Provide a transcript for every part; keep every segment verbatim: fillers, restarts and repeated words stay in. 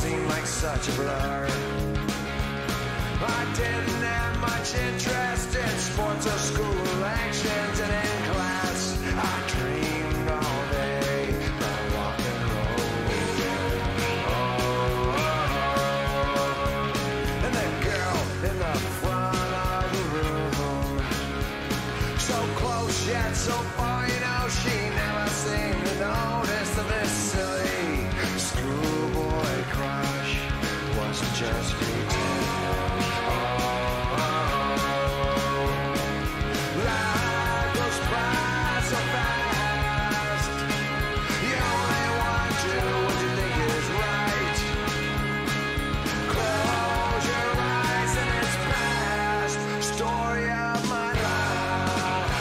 seemed like such a blur. I didn't have much interest in sports or school elections, and in class I dreamed all day about rock and roll. Oh, oh, oh. And the girl in the front of the room, so close yet so far, you know, she never seemed to notice that this silly schoolboy crush wasn't just pretend. Oh, oh, oh. Life goes by so fast. You only want to do what you think is right. Close your eyes and it's past. Story of my life.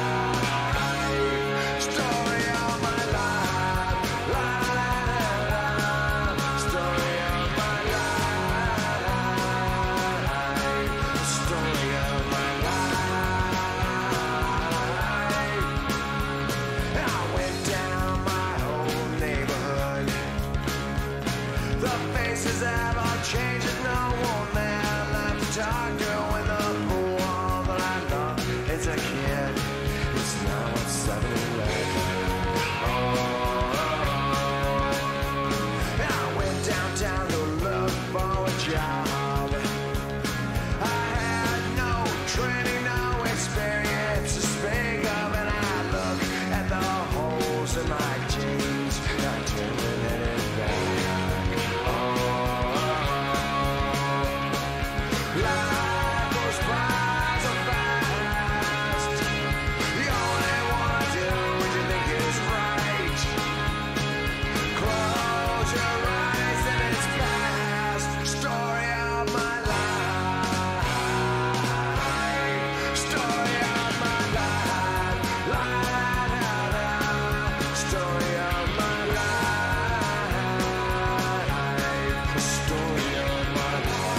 Story of my life. La, la, la, la. Story of my life. Story of my life. And I went down my whole neighborhood. The faces have all changed, and no one there left to talk to. And the pool that I loved as a kid, it's now at seven eleven. Oh, oh, oh. And I went downtown to look for a job. I had no training, no experience to speak of, and I look at the holes in my jeans, not turning it back. Oh, oh, oh. Life goes by so fast. You only want to do what you think is right. Close your eyes and it's past. Story of my life. Story of my life. La, la, la, la. Story of my life. Story of my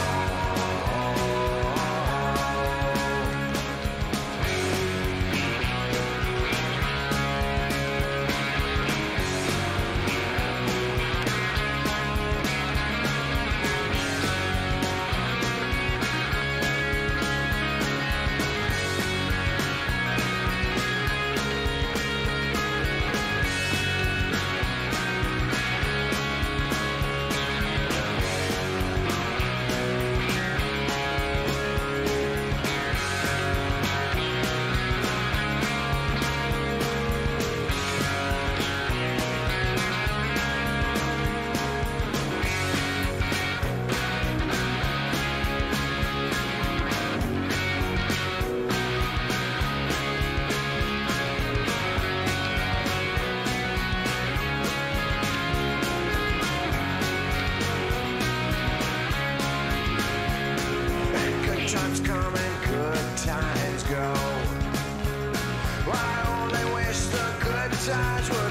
Good times come and good times go. I only wish the good times were